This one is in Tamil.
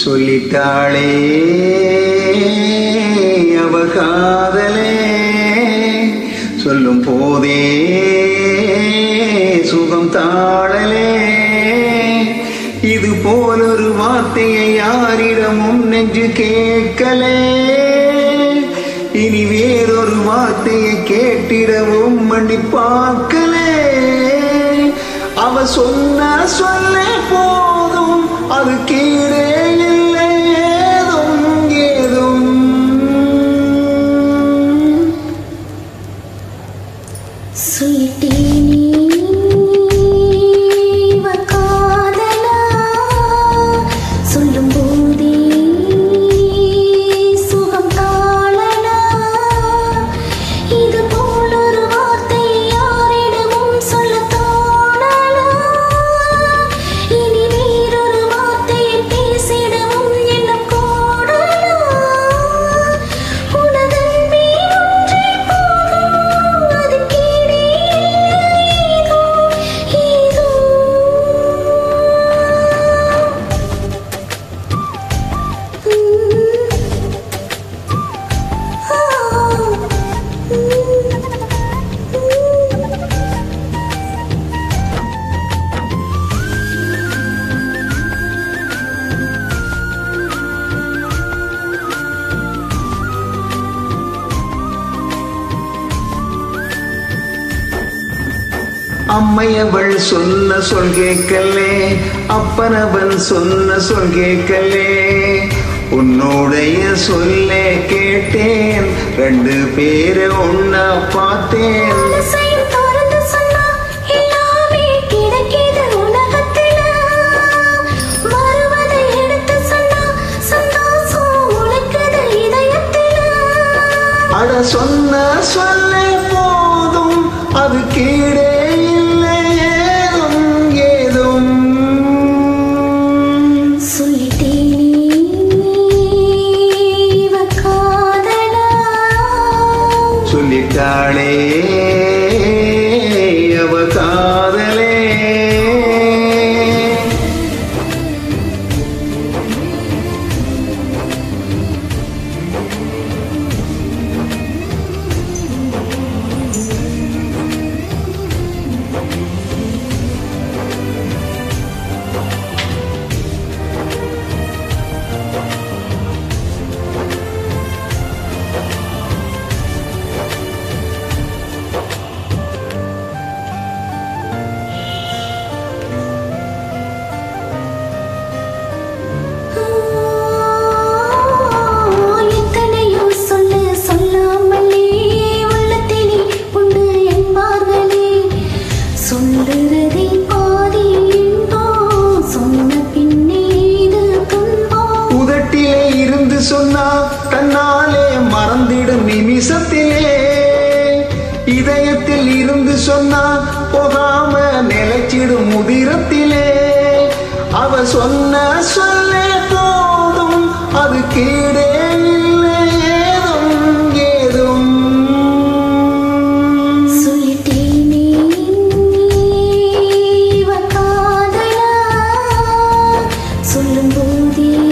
சொல்லிட்டாளே அவ காதலே சொல்லும் போதே சுகம் தாழலே இது போலொரு வார்த்தையை யாரிடமும் நெஞ்சு கேட்கலே இனி வேறொரு வார்த்தையை கேட்டிடவும் மன்னிப்பாக்கலே அவ சொன்ன சொல்லே போதும் அது கீழே இல்லை ஏதும் ஏதும் சொல்லிட்டேனே இவ காதலா சொல்லும் போதே சுகம் தாழலா இது போலொரு வார்த்தை யாரிடமும் சொல்ல தோணலா இனி வேறொரு வார்த்தையை பேசிடவும் எண்ணம் கோடலா உனதன்பே ஒன்றே போதும் அது கீழே ஏதோ ஏதோ அம்மையவள் சொன்ன சொல் கேட்கலே அப்பனவன் சொன்ன சொல் கேட்கலே உன்னுடைய சொல்லே கேட்டேன் ரெண்டு பேரை ஒன்னா பார்த்தேன் மனசையும் திறந்து சொன்னா எல்லாமே கிடைக்குது உலகத்தில வருவதை எடுத்து சொன்னா சந்தோஷம் உழைக்குது இதயத்தில அட சொன்ன சொல்லே போதும் அது கீழே இல்லை ஏதும் ஏதும் சொல்லிட்டேனே இவ காதலா சொல்லிட்டாளே அவ காதலே எத்தனையோ சொல்லு சொல்லாமலே உள்ளத்திலே உண்டு என்பார்களே சொல்லுறதே பாதி இன்பம் சொன்ன பின்னே இது துன்பம் உதட்டிலே இருந்து சொன்னா தன்னாலே மறந்திடும் நிமிஷத்திலே இதயத்தில் இருந்து சொன்னா போகாம நிலைச்சிடும் முதிரத்திலே அவ சொன்ன சொல்லே போதும் அது கீழே இல்லை ஏதும் ஏதும் சொல்லிட்டேனே இவ காதலா சொல்லும் போதே